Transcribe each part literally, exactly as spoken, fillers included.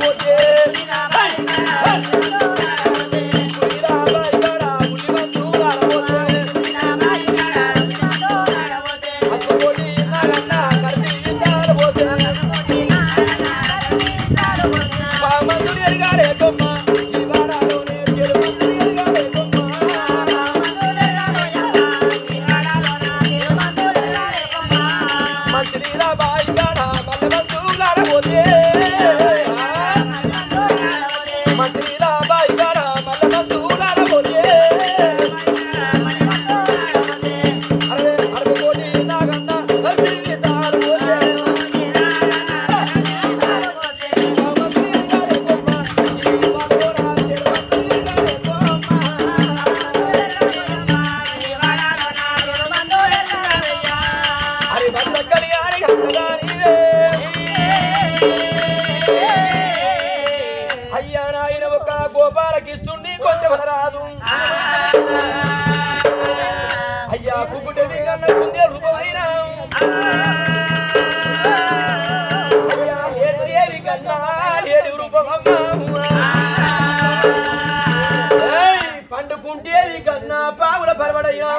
పండుకుంటేవి కన్నా పావుల పరవడయ్యా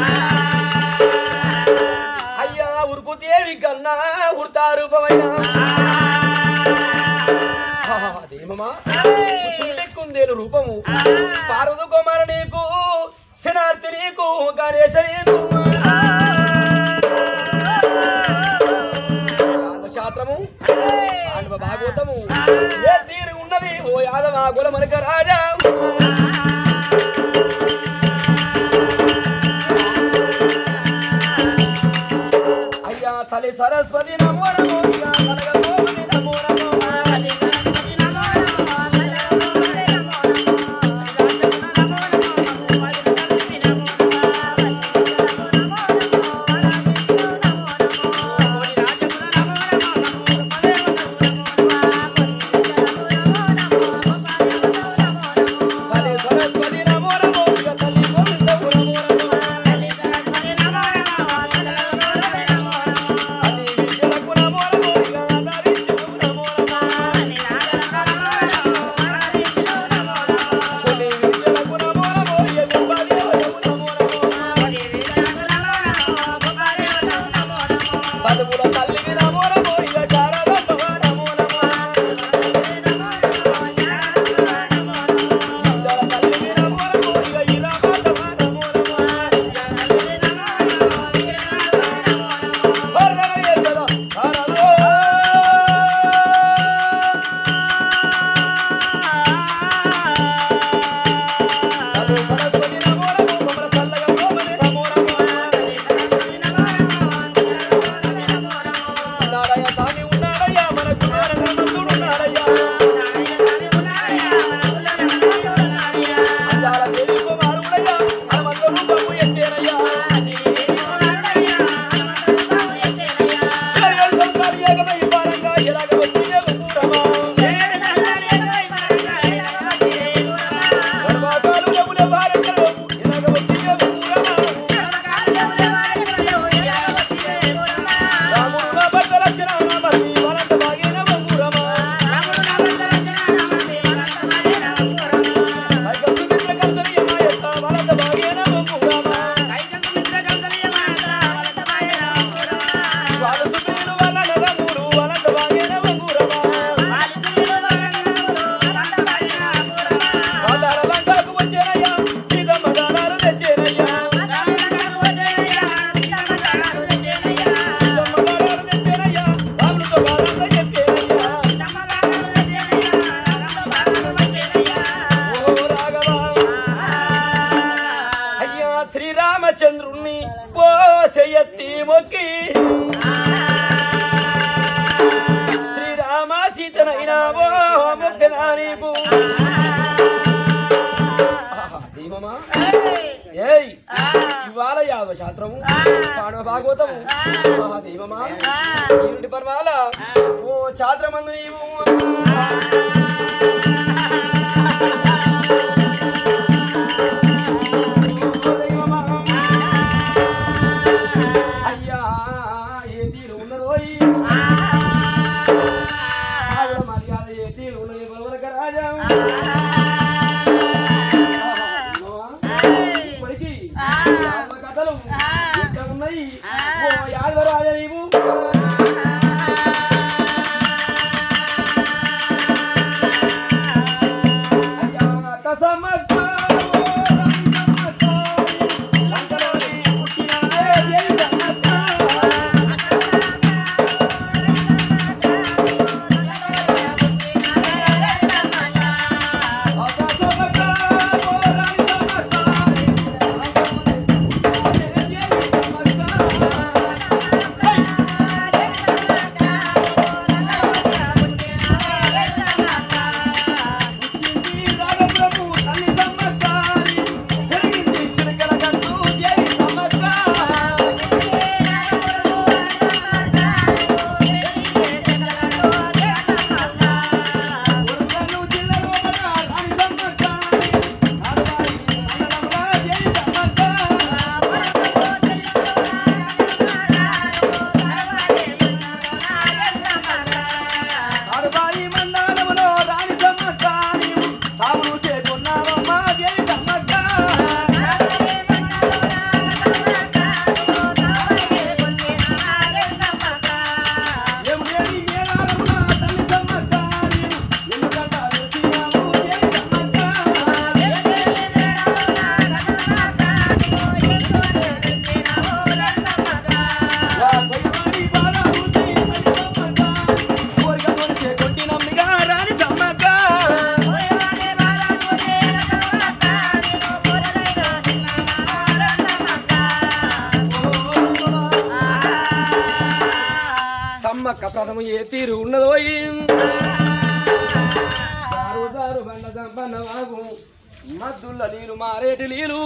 అయ్యా ఉరుకుతేవి కన్నా ఉడతా రూపమైనా అదేమమ్మా కుందేలు రూపము పార్వత కుమార నీకు శనార్థి నీకు గణేశ నీకు శాస్త్రము భాగవతము ఏ తీరు ఉన్నది ఓ యాదవ గుల మనక రాజా అయ్యా తల్లి సరస్వతి నమో నమో నమో నమో శ్రీరామచంద్రుణ్ణి ఓ శయత్తి మొక్కి శ్రీరామ సీతనైనా ఓ మొక్కనా నీకు ఏయ్ ఇవాళ యాదవ శాస్త్రము పాడవ భాగవతము మహాదేవమా ఈరుడి పర్వాల ఓ ఛాత్రమందు నీవు అయ్యా ఏ తీరు ఉన్నదో మర్యాద ఏ తీరు ఉన్నది అక్క ప్రథమ ఏ తీరు ఉన్నదో దారు బండ సంపన్న వాగు మద్దుల్ల నీళ్ళు మారేటి నీళ్ళు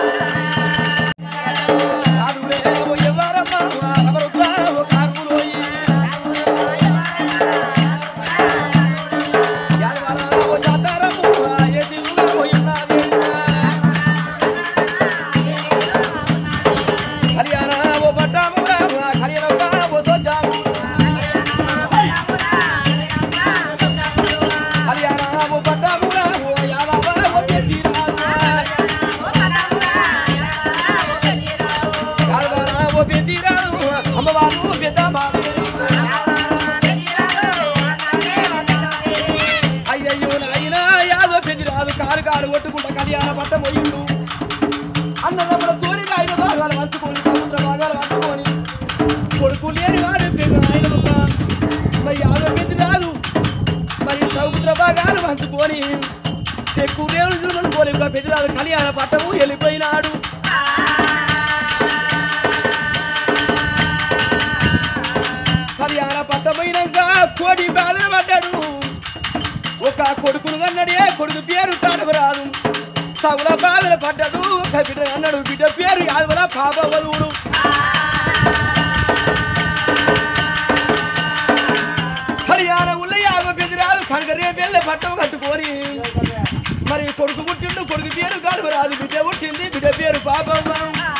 అయ్యయ్యో నాయనా యాదో పెదిరాదు కారు కారు కొట్టుకుంటా కళ్యాణ పట్ట పోయిండు అన్నదమ్ముల తోని ఆయన భాగాలు వంచుకొని సముద్ర భాగాలు వంచుకొని కొడుకు లేని వాడు ఆయన మరి యాదో పెదిరాదు మరి సముద్ర భాగాలు వంచుకొని ఎక్కువ దేవుడు చూడని పోలేక పెదిరాదు కళ్యాణ పట్టము వెళ్ళిపోయినాడు. కళ్యాణ పట్టమైనాక కోడి బాధలు పడ్డాడు. ఒక కొడుకును అన్నాడే కొడుకు పేరు తాడవరాదు సగుల బాధలు పడ్డాడు. ఒక బిడ్డ అన్నాడు బిడ్డ పేరు యాదవల పాపవదుడు. కళ్యాణ ఉల్ల యాదవ పెదిరాదు కనుక రేపెళ్ళ పట్టం కట్టుకొని మరి కొడుకు పుట్టిండు కొడుకు పేరు కాడవరాదు బిడ్డ పుట్టింది బిడ్డ పేరు పాపవ్వ.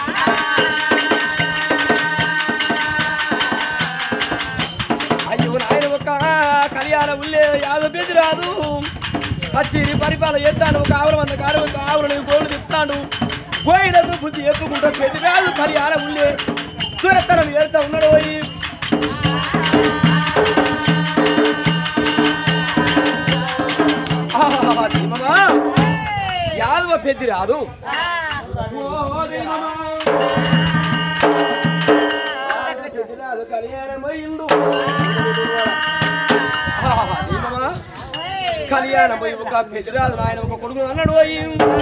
అయ్యో నాయన ఒక కళ్యాణ ఉల్లే యాదవ పెదిరాదు కచ్చిరి పరిపాలన చేస్తాడు. ఒక ఆవుల వంద కాడు ఒక ఆవులను గోళ్ళు తిప్పుతాడు. గోయిలకు బుద్ధి ఎక్కుకుంటా పెదిరాదు కళ్యాణ ఉల్లే సురత్తనం వెళ్తా ఉన్నాడు. పోయి యాదవ పెద్దిరాదు పెద్దిరాదు కళ్యాణమైండు. కళ్యాణం పోయి ఒక పెద్దిరాదు ఆయన ఒక కొడుకు అన్నాడు. పోయి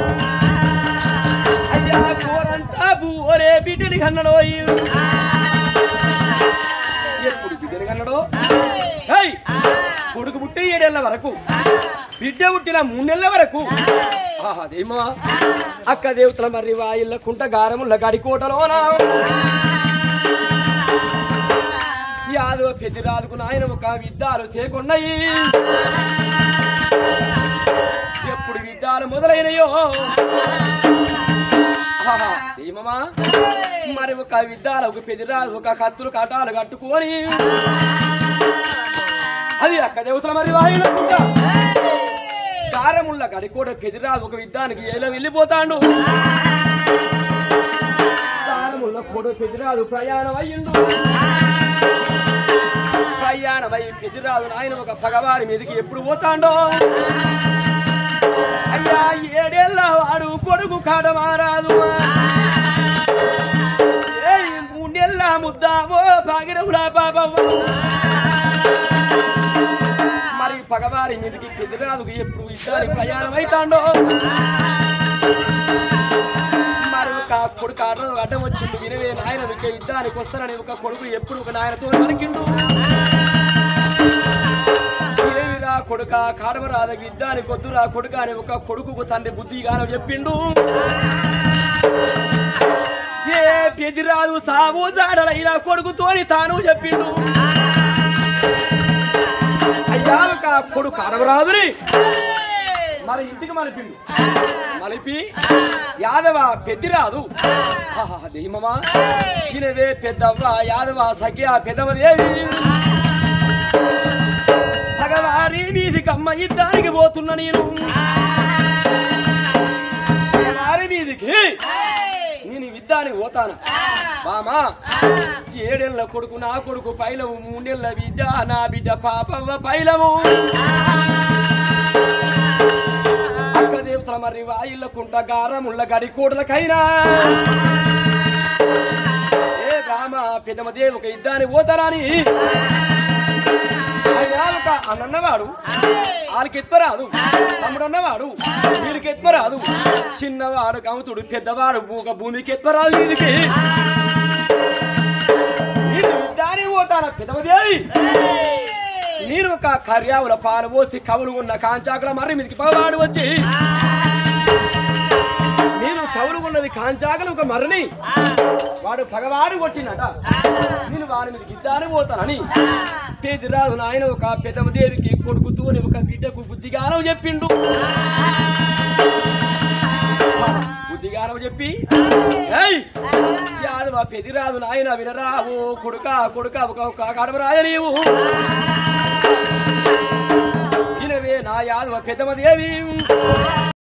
అయ్యా కోరంటా బూరే బిడ్డని కన్నాడు. పోయి ఎప్పుడు బిడ్డని కన్నాడు కొడుకు పుట్టి ఏడేళ్ల వరకు బిడ్డ పుట్టిన మూడు నెలల వరకు అదేమో అక్క దేవతల మరి వాయిల్ల కుంట గారముల గడికోటలోనా యాదవ పెద్దిరాదుకు నాయన ఒక విద్యాలు చేకొన్నాయి. ఎప్పుడు విద్యాలు మొదలైనయో ఏమమ్మా మరి ఒక విద్యాలు ఒక పెద్దిరాదు ఒక కత్తులు కటాలు కట్టుకొని అది అక్క దేవతల మరి వాయిల్ల కుంట కారముళ్ళ గడికోట పెదిరాదు ఒక యుద్ధానికి ఏలో వెళ్ళిపోతాడు. కారముళ్ళ కోట పెదిరాదు ప్రయాణం అయ్యిండు. ప్రయాణం అయ్యి పెదిరాదు ఆయన ఒక పగవారి మీదకి ఎప్పుడు పోతాడో అయ్యా ఏడేళ్ళ వాడు కొడుకు కాడమారాదు ఏ మూడేళ్ళ ముద్దావో భాగిరవులా బాబవ్వ మరి పగవారి మీదకి పెదిరాదుకు ఎప్పుడు ఇద్దరి ప్రయాణం అవుతాడో మరి ఒక కొడుకు ఆటలు అడ్డం వచ్చిండు. వినవే నాయన యుద్ధానికి వస్తానని ఒక కొడుకు ఎప్పుడు ఒక నాయనతో పలికిండు. ఏమిరా కొడుక కాడవరాద యుద్ధానికి వద్దురా కొడుక అని ఒక కొడుకు తండ్రి బుద్ధిగానో చెప్పిండు. ఏ పెదిరాదు సాగు జాడలైనా కొడుకుతోని తాను చెప్పిండు. అయ్యా ఒక కొడుకు కాడవరాదుని మరి ఇంటికి మలిపిండు. మలిపి యాదవ పెద్దిరాదు దేమమా ఈయనవే పెద్దవ్వ యాదవ సఖ్య పెద్దవదేవి భగవారి మీదికి అమ్మ యుద్ధానికి పోతున్నా నేను భగవారి మీదికి నేను యుద్ధానికి పోతాను. బామా ఏడేళ్ల కొడుకు నా కొడుకు పైలవు మూడేళ్ల బిడ్డ నా బిడ్డ పాపవ్వ పైలము అక్క దేవతల మరి వాయిల్ల కుంట గారముళ్ళ గడి కోటలకైనా ఏ రామ పెద్దమ దేవు ఒక యుద్ధానికి పోతానని ఆయన ఒక అన్నవాడు వాళ్ళకి ఎత్వరాదు తమ్ముడు అన్నవాడు వీరికి ఎత్వరాదు చిన్నవాడు కౌతుడు పెద్దవాడు ఒక భూమికి ఎత్వరాదు వీరికి యుద్ధానికి పోతాను పెదవదేవి నేను ఒక కర్యావుల పాలు పోసి కవులు ఉన్న కాంచాకుల మర్రి మీదకి పగవాడు వచ్చి నేను కవులు ఉన్నది కాంచాకులు ఒక మర్రిని వాడు పగవాడు కొట్టినట నేను వాడి మీదకి ఇద్దాని పోతానని పేదిరాజు నాయన ఒక పెదవదేవికి కొడుకుతూ ఒక బిడ్డకు బుద్ధిగానం చెప్పిండు బుద్ధిగానం చెప్పి ఏయ్ యాదవ పెదిరాజు నాయన వినరావు కొడుక కొడుక ఒక కడవరాయ నీవు వినవే నా యాదవ పెదవదేవి